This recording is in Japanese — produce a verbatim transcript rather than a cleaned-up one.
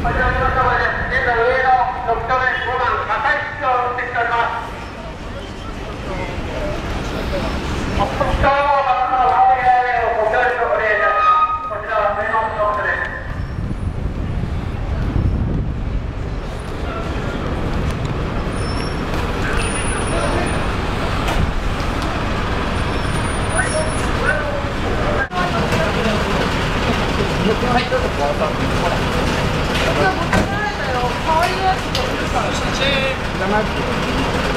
ちらの皆様です。現在上のろくとめごばん赤い筒を運転しております。北東方の青い屋根をご協力お願いいたします。こちらは上のろくです。はい、どうぞ。ほら。いや、持ってないんだよ。可愛いやつがいるから。写真。じゃなくて。